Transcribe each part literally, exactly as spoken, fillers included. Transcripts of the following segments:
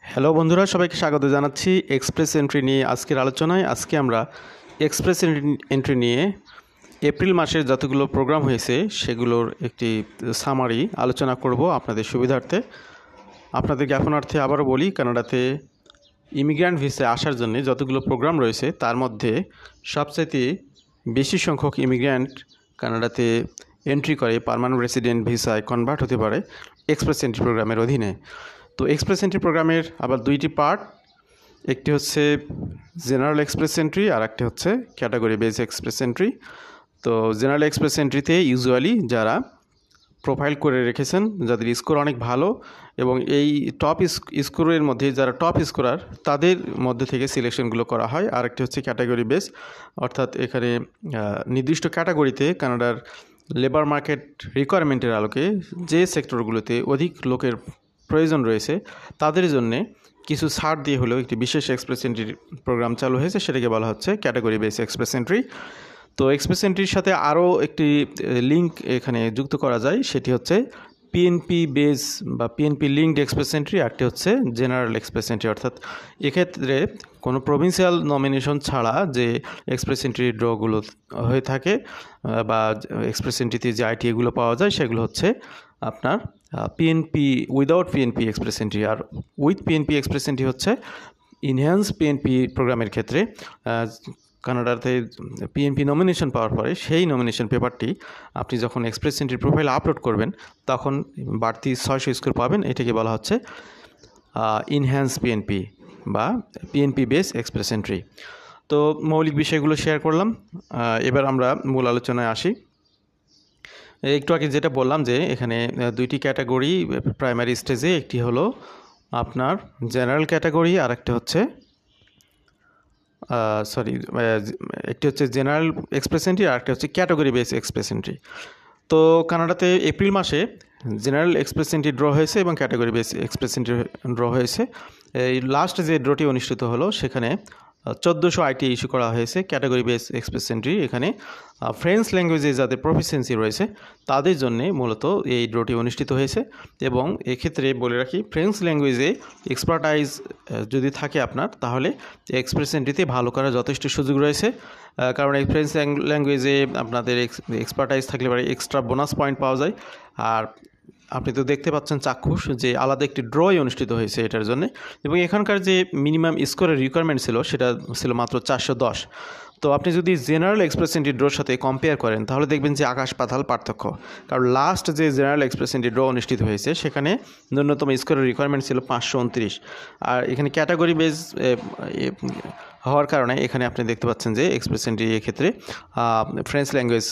Hello বন্ধুরা, সবাইকে স্বাগত জানাচ্ছি এক্সপ্রেস এন্ট্রি নিয়ে আজকের আলোচনায়। আজকে আমরা এক্সপ্রেস এন্ট্রি নিয়ে এপ্রিল মাসের যতগুলো প্রোগ্রাম হয়েছে সেগুলোর একটি সামারি আলোচনা করব আপনাদের সুবিধার্থে। আপনাদের জ্ঞাপনার্থে আবারও বলি, কানাডাতে ইমিগ্র্যান্ট ভিসায় আসার জন্য যতগুলো প্রোগ্রাম রয়েছে তার মধ্যে সবচাইতে বেশি সংখ্যক ইমিগ্র্যান্ট কানাডাতে এন্ট্রি করে পার্মানেন্ট রেসিডেন্ট ভিসায় কনভার্ট হতে পারে এক্সপ্রেস এন্ট্রি প্রোগ্রামের অধীনে। তো এক্সপ্রেস এন্ট্রি প্রোগ্রামের আবার দুইটি পার্ট, একটি হচ্ছে জেনারেল এক্সপ্রেস এন্ট্রি আর একটি হচ্ছে ক্যাটাগরি বেস এক্সপ্রেস এন্ট্রি। তো জেনারেল এক্সপ্রেস এন্ট্রিতে ইউজুয়ালি যারা প্রোফাইল করে রেখেছেন, যাদের স্কোর অনেক ভালো এবং এই টপ স্কোরের মধ্যে যারা টপ স্কোরার তাদের মধ্যে থেকে সিলেকশনগুলো করা হয়। আর একটি হচ্ছে ক্যাটাগরি বেস, অর্থাৎ এখানে নির্দিষ্ট ক্যাটাগরিতে কানাডার লেবার মার্কেট রিকোয়ারমেন্টের আলোকে যে সেক্টরগুলোতে অধিক লোকের প্রয়োজন রয়েছে তাদের জন্যে কিছু ছাড় দিয়ে হলেও একটি বিশেষ এক্সপ্রেস এন্ট্রি প্রোগ্রাম চালু হয়েছে, সেটাকে বলা হচ্ছে ক্যাটাগরি বেস এক্সপ্রেস এন্ট্রি। তো এক্সপ্রেস এন্ট্রির সাথে আরও একটি লিঙ্ক এখানে যুক্ত করা যায়, সেটি হচ্ছে পিএনপি বেস বা পিএনপি লিঙ্কড এক্সপ্রেস এন্ট্রি, আরটি হচ্ছে জেনারেল এক্সপ্রেস এন্ট্রি। অর্থাৎ এক্ষেত্রে কোনো প্রভিন্সিয়াল নমিনেশন ছাড়া যে এক্সপ্রেস এন্ট্রি ড্রগুলো হয়ে থাকে বা এক্সপ্রেস এন্ট্রিতে যে আইটি এগুলো পাওয়া যায় সেগুলো হচ্ছে আপনার PNP without PNP express entry. আর উইথ পিএনপি এক্সপ্রেস এন্ট্রি হচ্ছে ইনহ্যান্স পিএনপি প্রোগ্রামের ক্ষেত্রে কানাডাতে পিএনপি নমিনেশন পাওয়ার পরে সেই নমিনেশন পেপারটি আপনি যখন এক্সপ্রেস এন্ট্রি প্রোফাইল আপলোড করবেন তখন বাড়তি ছয়শো স্কোর পাবেন। এটাকে বলা হচ্ছে ইনহ্যান্স পিএনপি বা পিএনপি বেস এক্সপ্রেস এন্ট্রি। তো মৌলিক বিষয়গুলো শেয়ার করলাম, এবার আমরা মূল আলোচনায় আসি। একটু আগে যেটা বললাম যে এখানে দুইটি ক্যাটাগরি প্রাইমারি স্টেজে, একটি হলো আপনার জেনারেল ক্যাটাগরি আর একটা হচ্ছে সরি একটি হচ্ছে জেনারেল এক্সপ্রেস এন্ট্রি আর একটা হচ্ছে ক্যাটাগরি বেস এক্সপ্রেস এন্ট্রি। তো কানাডাতে এপ্রিল মাসে জেনারেল এক্সপ্রেস এন্ট্রি ড্র হয়েছে এবং category base express entry draw হয়েছে। এই লাস্ট যে ড্রটি অনুষ্ঠিত হলো সেখানে চোদ্দোশো আইটি ইস্যু করা হয়েছে ক্যাটাগরি বেস এক্সপ্রেস এন্ট্রি। এখানে ফ্রেঞ্চ ল্যাঙ্গুয়েজে যাদের প্রফিসিয়েন্সি রয়েছে তাদের জন্যে মূলত এই ড্রটি অনুষ্ঠিত হয়েছে। এবং এক্ষেত্রে বলে রাখি, ফ্রেঞ্চ ল্যাঙ্গুয়েজে এক্সপার্টাইজ যদি থাকে আপনার, তাহলে এক্সপ্রেস এন্ট্রিতে ভালো করার যথেষ্ট সুযোগ রয়েছে। কারণ এই ফ্রেঞ্চ ল্যাঙ্গুয়েজে আপনাদের এক্সপার্টাইজ থাকলে পরে এক্সট্রা বোনাস পয়েন্ট পাওয়া যায়। আর আপনি তো দেখতে পাচ্ছেন চাক্ষুষ যে আলাদা একটি ড্রই অনুষ্ঠিত হয়েছে এটার জন্য, এবং এখানকার যে মিনিমাম স্কোরের রিকোয়ারমেন্ট ছিল সেটা ছিল মাত্র চারশো দশ। তো আপনি যদি জেনারেল এক্সপ্রেস এন্ট্রি ড্রোর সাথে কম্পেয়ার করেন তাহলে দেখবেন যে আকাশ পাতাল পার্থক্য। কারণ লাস্ট যে জেনারেল এক্সপ্রেস এন্ট্রি ড্র অনুষ্ঠিত হয়েছে সেখানে ন্যূনতম স্কোরের রিকোয়ারমেন্ট ছিল পাঁচশো উনত্রিশ। আর এখানে ক্যাটাগরি বেস হওয়ার কারণে এখানে আপনি দেখতে পাচ্ছেন যে এক্সপ্রেস এন্ট্রি এক্ষেত্রে ফ্রেঞ্চ ল্যাঙ্গুয়েজ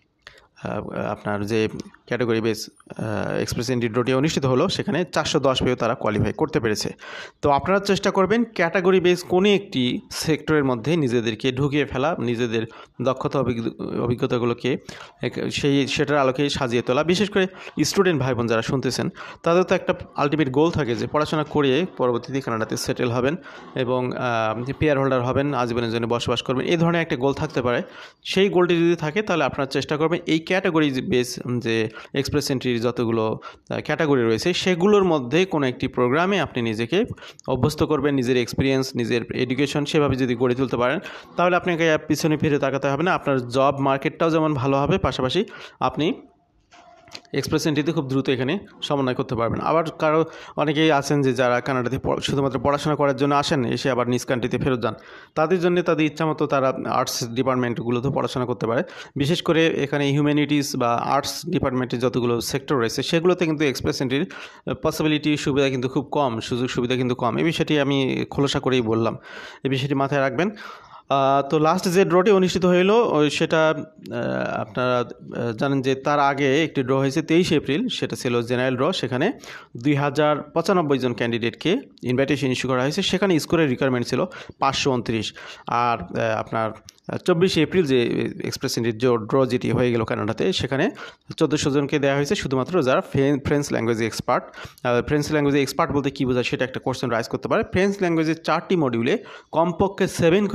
আপনার যে ক্যাটাগরি বেস এক্সপ্রেস এন্ট্রি ড্রটি অনুষ্ঠিত হলো সেখানে চারশো দশ পেয়েও তারা কোয়ালিফাই করতে পেরেছে। তো আপনারা চেষ্টা করবেন ক্যাটাগরি বেস কোনো একটি সেক্টরের মধ্যে নিজেদেরকে ঢুকিয়ে ফেলা, নিজেদের দক্ষতা অভিজ্ঞতাগুলোকে সেই সেটার আলোকে সাজিয়ে তোলা। বিশেষ করে স্টুডেন্ট ভাই বোন যারা শুনতেছেন তাদের তো একটা আলটিমেট গোল থাকে যে পড়াশোনা করে পরবর্তীতে কানাডাতে সেটেল হবেন এবং পিআর হোল্ডার হবেন, আজীবনের জন্য বসবাস করবেন, এই ধরনের একটা গোল থাকতে পারে। সেই গোলটি যদি থাকে তাহলে আপনারা চেষ্টা করবেন এই ক্যাটাগরি বেস যে এক্সপ্রেস এন্ট্রির যতগুলো ক্যাটাগরি রয়েছে সেগুলোর মধ্যে কোনো একটি প্রোগ্রামে আপনি নিজেকে অভ্যস্ত করবেন। নিজের এক্সপিরিয়েন্স, নিজের এডুকেশন সেভাবে যদি গড়ে তুলতে পারেন তাহলে আপনাকে পিছনে ফিরে তাকাতে হবে না। আপনার জব মার্কেটটাও যেমন ভালো হবে, পাশাপাশি আপনি এক্সপ্রেস এন্ট্রিতে খুব দ্রুত এখানে সমন্বয় করতে পারবেন। আবার কারো অনেকেই আছেন যে যারা কানাডাতে শুধুমাত্র পড়াশোনা করার জন্য আসেন, এসে আবার নিজ কান্ট্রিতে ফেরত যান, তাদের জন্য তাদের ইচ্ছা মতো তারা আর্টস ডিপার্টমেন্টগুলোতে পড়াশোনা করতে পারে। বিশেষ করে এখানে হিউম্যানিটিস বা আর্টস ডিপার্টমেন্টের যতগুলো সেক্টর রয়েছে সেগুলোতে কিন্তু এক্সপ্রেস এন্ট্রির পসিবিলিটি সুবিধা কিন্তু খুব কম, সুযোগ সুবিধা কিন্তু কম। এই বিষয়টি আমি খোলসা করেই বললাম, এই বিষয়টি মাথায় রাখবেন। তো লাস্ট যে ড্রটি অনুষ্ঠিত হইল সেটা আপনারা জানেন যে তার আগে একটি ড্র হয়েছে তেইশে এপ্রিল, সেটা ছিল জেনারেল ড্র। সেখানে দুই হাজার পঁচানব্বই জন ক্যান্ডিডেটকে ইনভাইটেশন ইস্যু করা হয়েছে। সেখানে স্কোরের রিকোয়ারমেন্ট ছিল পাঁচশো উনত্রিশ। আর আপনার চব্বিশে এপ্রিল যে এক্সপ্রেস এন্ট্রির যে ড্র যেটি হয়ে গেল কানাডাতে, সেখানে চোদ্দোশো জনকে দেওয়া হয়েছে শুধুমাত্র যারা ফ্রেঞ্চ ল্যাঙ্গুয়েজে এক্সপার্ট। ফ্রেঞ্চ ল্যাঙ্গুয়েজে এক্সপার্ট বলতে কী বোঝায় সেটা একটা কোশ্চেন রাইজ করতে পারে। ফ্রেঞ্চ ল্যাঙ্গুয়েজের চারটি মডিউলে কমপক্ষে সেভেন করে যাদের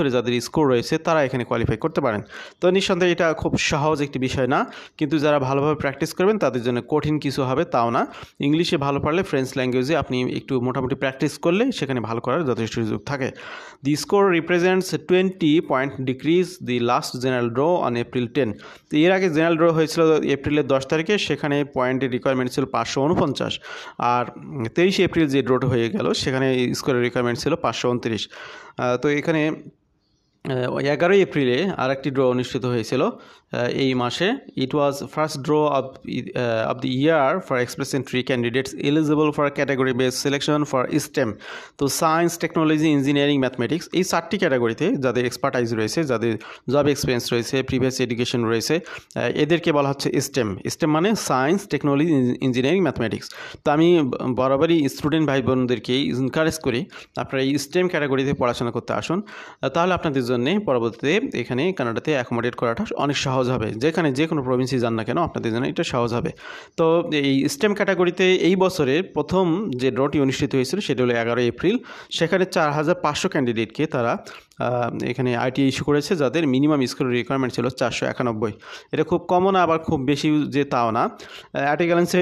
স্কোর রয়েছে তারা এখানে কোয়ালিফাই করতে পারেন। তো নিঃসন্দেহে এটা খুব সহজ একটি বিষয় না, কিন্তু যারা ভালোভাবে প্র্যাকটিস করবেন তাদের জন্য কঠিন কিছু হবে তাও না। ইংলিশে ভালো পারলে ফ্রেঞ্চ ল্যাঙ্গুয়েজে আপনি একটু মোটামুটি প্র্যাকটিস করলে সেখানে ভালো করার যথেষ্ট সুযোগ থাকে। The score represents twenty point decrease the last general draw on April ten. তো এর আগে জেনারেল ড্র হয়েছিল এপ্রিলের দশ তারিখে, সেখানে পয়েন্টের রিকোয়ারমেন্ট ছিল পাঁচশো উনপঞ্চাশ, আর তেইশে এপ্রিল যে ড্রটা হয়ে গেল সেখানে স্কোরের রিকোয়ারমেন্ট ছিল পাঁচশো উনত্রিশ। তো এখানে এগারোই এপ্রিলে আর একটি ড্র অনুষ্ঠিত হয়েছিল এই মাসে। It was first draw of of the year for express entry candidates eligible for category base selection for STEM. তো সায়েন্স, টেকনোলজি, ইঞ্জিনিয়ারিং, ম্যাথমেটিক্স এই চারটি ক্যাটাগরিতে যাদের এক্সপার্টাইজ রয়েছে, যাদের জব এক্সপিরিয়েন্স রয়েছে, প্রিভিয়াস এডুকেশন রয়েছে, এদেরকে বলা হচ্ছে স্টেম। স্টেম মানে সায়েন্স, টেকনোলজি, ইঞ্জিনিয়ারিং, ম্যাথমেটিক্স। তো আমি বরাবরই স্টুডেন্ট ভাই বোনদেরকে এনকারেজ করি আপনারা এই স্টেম ক্যাটাগরিতে পড়াশোনা করতে আসুন, তাহলে আপনাদের জন্য পরবর্তীতে এখানে কানাডাতে অ্যাকোমোডেট করাটা অনেক সহজ হবে। যেখানে যে কোনো প্রভিন্সে যান না কেন আপনাদের জন্য এটা সহজ হবে। তো এই স্টেম ক্যাটাগরিতে এই বছরে প্রথম যে ড্রটি অনুষ্ঠিত হয়েছিল সেটা হলো এগারোই এপ্রিল। সেখানে চার হাজার পাঁচশো ক্যান্ডিডেটকে তারা এখানে আইটি ইস্যু করেছে, যাদের মিনিমাম স্কোর রিকোয়ারমেন্ট ছিল চারশো একানব্বই। এটা খুব কমও না আবার খুব বেশি যে তাও না। অ্যাটিগ্যালেন্সে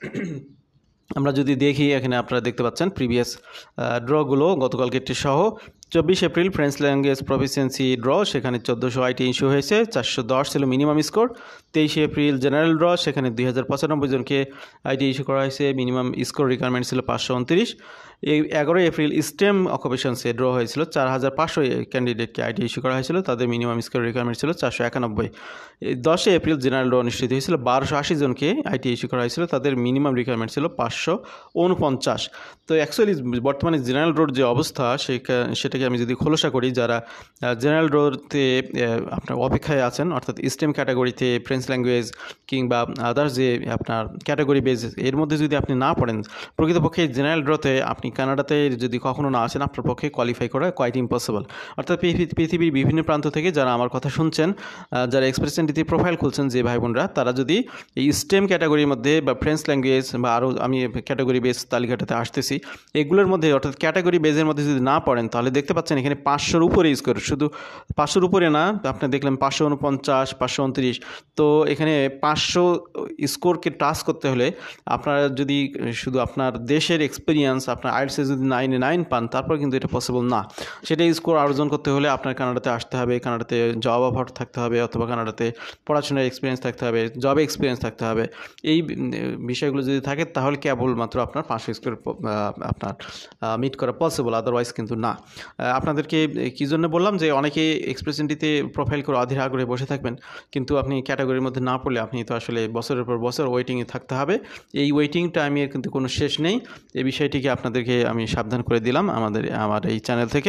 আমরা যদি দেখি, এখানে আপনারা দেখতে পাচ্ছেন প্রিভিয়াস ড্রগুলো গতকালকেরটি সহ। চব্বিশ April French language proficiency draw, সেখানে চোদ্দোশো আইটি ইস্যু হয়েছে, চারশো দশ ছিল মিনিমাম স্কোর। তেইশে এপ্রিল জেনারেল ড্র, সেখানে দুই হাজার পঁচানব্বই জনকে আইটি ইস্যু করা হয়েছে, মিনিমাম স্কোর রিকোয়ারমেন্ট ছিল পাঁচশো উনত্রিশ। এই এগারোই এপ্রিল স্টেম অকুপেশনসে ড্র হয়েছিল, চার হাজার পাঁচশো ক্যান্ডিডেটকে আইটি ইস্যু করা হয়েছিল, তাদের মিনিমাম স্কোর রিকোয়ারমেন্ট ছিল চারশো একানব্বই। দশই এপ্রিল জেনারেল ড্র অনুষ্ঠিত হয়েছিল, বারোশো আশি জনকে আইটি ইস্যু করা হয়েছিল, তাদের মিনিমাম রিকোয়ারমেন্ট ছিল পাঁচশো উনপঞ্চাশ। তো অ্যাকচুয়ালি বর্তমানে জেনারেল ড্রোর যে অবস্থা সেটাকে আমি যদি খোলসা করি, যারা জেনারেল ড্রোতে আপনার অপেক্ষায় আছেন, অর্থাৎ স্টেম ক্যাটাগরিতে ফ্রেঞ্চ ল্যাঙ্গুয়েজ কিংবা আদার্স যে আপনার ক্যাটাগরি বেস, এর মধ্যে যদি আপনি না পড়েন, প্রকৃতপক্ষে জেনারেল ড্রোতে আপনি কানাডাতে যদি কখনো না আসেন আপনার পক্ষে কোয়ালিফাই করা কোয়াইট ইম্পসিবল। অর্থাৎ পৃথিবীর বিভিন্ন প্রান্ত থেকে যারা আমার কথা শুনছেন, যারা এক্সপ্রেস এন্ট্রিতে প্রোফাইল খুলছেন যে ভাই বোনরা, তারা যদি এই স্টেম ক্যাটাগরির মধ্যে বা ফ্রেঞ্চ ল্যাঙ্গুয়েজ বা আরও আমি ক্যাটাগরি বেস তালিকাটাতে আসতেছি, এগুলোর মধ্যে অর্থাৎ ক্যাটাগরি বেসের মধ্যে যদি না পড়েন তাহলে দেখতে পাচ্ছেন এখানে পাঁচশোর উপরে স্কোর, শুধু পাঁচশোর উপরে না, আপনি দেখলেন পাঁচশো উনপঞ্চাশ, পাঁচশো উনত্রিশ। তো এখানে পাঁচশো স্কোরকে টাচ করতে হলে আপনারা যদি শুধু আপনার দেশের এক্সপিরিয়েন্স, আপনার আইএলটিএসে যদি নাইনে নাইন পান, তারপর কিন্তু এটা পসিবল না। সেটা স্কোর অর্জন করতে হলে আপনার কানাডাতে আসতে হবে, কানাডাতে জব অফার থাকতে হবে, অথবা কানাডাতে পড়াশোনার এক্সপিরিয়েন্স থাকতে হবে, জবে এক্সপিরিয়েন্স থাকতে হবে। এই বিষয়গুলো যদি থাকে তাহলে কেবলমাত্র আপনার পাঁচশো স্কোর আপনার মিট করা পসিবল, আদারওয়াইজ কিন্তু না। আপনাদেরকে কী জন্য বললাম যে অনেকে এক্সপ্রেস এন্ট্রিতে প্রোফাইল করে অধীর আগ্রহে বসে থাকবেন, কিন্তু আপনি ক্যাটাগরির মধ্যে না পড়লে আপনি তো আসলে বছরের পর বছর ওয়েটিংয়ে থাকতে হবে। এই ওয়েটিং টাইমের কিন্তু কোনো শেষ নেই। এই বিষয়টিকে আপনাদেরকে আমি সাবধান করে দিলাম আমাদের আমার এই চ্যানেল থেকে।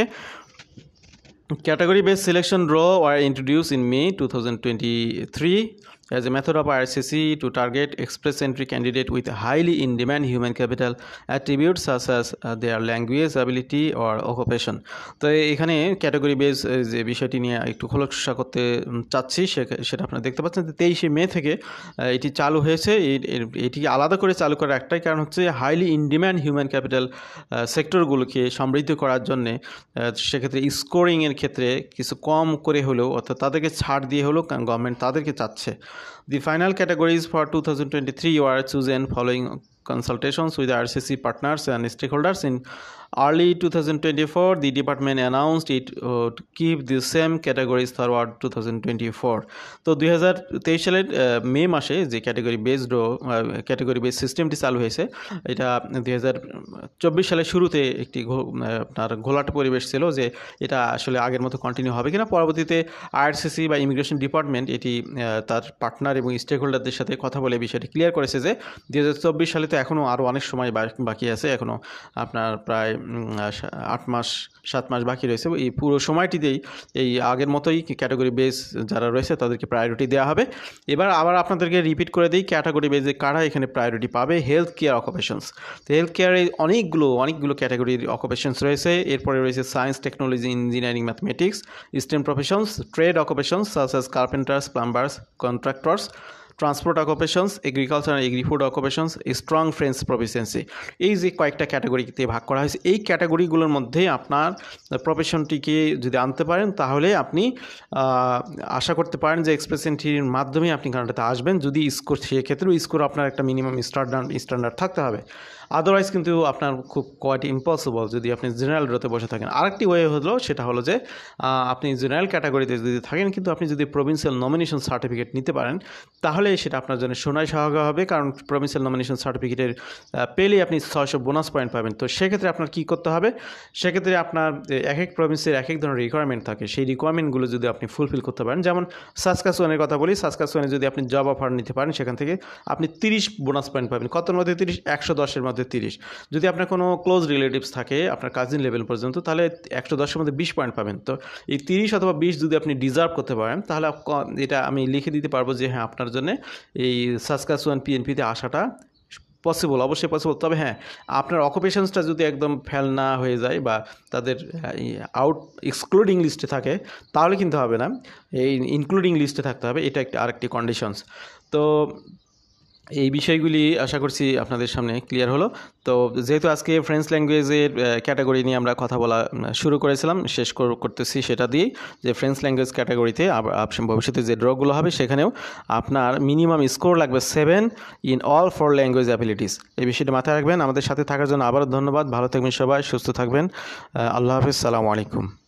Category based selection draw were introduced in May two thousand twenty-three as a method of I R C C to target express entry candidate with highly in demand human capital attributes such as uh, their language ability or occupation. তো এখানে category base যে বিষয়টি নিয়ে একটু খোলসা করতে চাচ্ছি, সেটা আপনারা দেখতে পাচ্ছেন যে তেইশে মে থেকে এটি চালু হয়েছে। এটি আলাদা করে চালু করার একটাই কারণ হচ্ছে highly in demand human capital সেক্টরগুলোকে সমৃদ্ধ করার জন্যে, সেক্ষেত্রে স্কোরিংয়ের ক্ষেত্রে কিছু কম করে হলেও, অর্থাৎ তাদেরকে ছাড় দিয়ে হলেও গভর্নমেন্ট তাদেরকে চাচ্ছে। The final categories for two thousand twenty-three were chosen following consultations with the R C C partners and stakeholders. In early two thousand twenty-four, the department announced it uh, to keep the same categories throughout two thousand twenty-four. তো দুই হাজার তেইশ সালের মে মাসে যে category based category base সিস্টেমটি চালু হয়েছে, এটা দুই হাজার চব্বিশ সালের শুরুতে একটি আপনার ঘোলাটে পরিবেশ ছিল যে এটা আসলে আগের মতো কন্টিনিউ হবে কিনা। পরবর্তীতে আইআরসিসি বা ইমিগ্রেশন ডিপার্টমেন্ট এটি তার পার্টনার এবং স্টেক হোল্ডারদের সাথে কথা বলে বিষয়টি ক্লিয়ার করেছে যে দুই হাজার চব্বিশ সালে তো এখনও আরও অনেক সময় বাকি আছে, এখনও আপনার প্রায় আট মাস সাত মাস বাকি রয়েছে। এই পুরো সময়টিতেই এই আগের মতোই ক্যাটাগরি বেস যারা রয়েছে তাদেরকে প্রায়োরিটি দেওয়া হবে। এবার আবার আপনাদেরকে রিপিট করে দিই ক্যাটাগরি বেসে কারা এখানে প্রায়োরিটি পাবে। হেলথ কেয়ার অকুপেশনস, তো হেলথ কেয়ারে অনেকগুলো অনেকগুলো ক্যাটাগরির অকুপেশনস রয়েছে। এরপরে রয়েছে science, technology, engineering, mathematics, STEM professions, trade occupations such as carpenters, plumbers, contractors, transport occupations, agriculture and agri food occupations, strong French proficiency, এই যে কয়েকটা ক্যাটাগরিতে ভাগ করা হয়েছে, এই ক্যাটাগরিগুলোর মধ্যে আপনার প্রফেশনটিকে যদি আনতে পারেন তাহলে আপনি আশা করতে পারেন যে এক্সপ্রেস এন্ট্রির মাধ্যমে আপনি কানাডাতে আসবেন। যদি স্কোর, সেক্ষেত্রেও স্কোর আপনার একটা মিনিমাম স্ট্যান্ডার্ড স্ট্যান্ডার্ড থাকতে হবে, আদারওয়াইজ কিন্তু আপনার খুব কোয়াইট ইম্পসিবল যদি আপনি জেনারেল ড্রতে বসে থাকেন। আরেকটি ওয়ে হলো, সেটা হলো যে আপনি জেনারেল ক্যাটাগরিতে যদি থাকেন কিন্তু আপনি যদি প্রভিন্সিয়াল নমিনেশন সার্টিফিকেট নিতে পারেন তাহলে সেটা আপনার জন্য সোনায় সহায়ক হবে, কারণ প্রভিন্সিয়াল নমিনেশন সার্টিফিকেটের পেলেই আপনি ছয়শো বোনাস পয়েন্ট পাবেন। তো সেক্ষেত্রে আপনার কী করতে হবে, সেক্ষেত্রে আপনার এক এক প্রভিন্সের এক এক ধরনের রিকোয়ারমেন্ট থাকে, সেই রিকোয়ারমেন্টগুলো যদি আপনি ফুলফিল করতে পারেন, যেমন সাসকাচুয়ানের কথা বলি, সাসকাচুয়ানে যদি আপনি জব অফার নিতে পারেন সেখান থেকে আপনি তিরিশ বোনাস পয়েন্ট পাবেন। কতর মধ্যে তিরিশ? একশো দশের মধ্যে তিরিশ। যদি আপনার কোনো ক্লোজ রিলেটিভস থাকে আপনার কাজিন লেভেল পর্যন্ত, তাহলে একশো দশের মধ্যে বিশ পয়েন্ট পাবেন। তো এই তিরিশ অথবা বিশ যদি আপনি ডিজার্ভ করতে পারেন তাহলে এটা আমি লিখে দিতে পারবো যে হ্যাঁ আপনার জন্য এই সাসকাচুয়ান পিএনপিতে আসাটা পসিবল, অবশ্যই পসিবল। তবে হ্যাঁ, আপনার অকুপেশনসটা যদি একদম ফেল না হয়ে যায় বা তাদের আউট এক্সক্লুডিং লিস্টে থাকে তাহলে কিন্তু হবে না, এই ইনক্লুডিং লিস্টে থাকতে হবে, এটা একটা আরেকটি কন্ডিশনস। তো এই বিষয়গুলি আশা করছি আপনাদের সামনে ক্লিয়ার হলো। তো যেহেতু আজকে ফ্রেঞ্চ ল্যাঙ্গুয়েজের ক্যাটাগরি নিয়ে আমরা কথা বলা শুরু করেছিলাম, শেষ করতেছি সেটা দিয়েই যে ফ্রেঞ্চ ল্যাঙ্গুয়েজ ক্যাটাগরিতে ভবিষ্যতে যে ড্রগুলো হবে সেখানেও আপনার মিনিমাম স্কোর লাগবে seven in all for language abilities. এই বিষয়টা মাথায় রাখবেন। আমাদের সাথে থাকার জন্য আবারও ধন্যবাদ। ভালো থাকবেন সবাই, সুস্থ থাকবেন। আল্লাহ হাফিজ, সালামু আলাইকুম।